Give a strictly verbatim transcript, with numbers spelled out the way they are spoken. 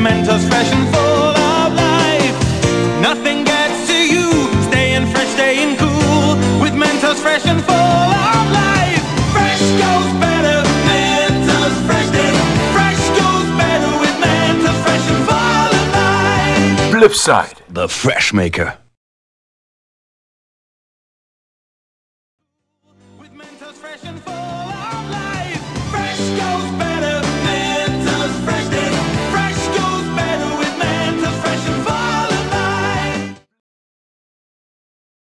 Mentos fresh and full of life. Nothing gets to you, staying fresh, staying cool, with Mentos fresh and full of life. Fresh goes better, Mentos fresh day. Fresh goes better with Mentos fresh and full of life. Flipside, The Fresh Maker. With Mentos fresh and full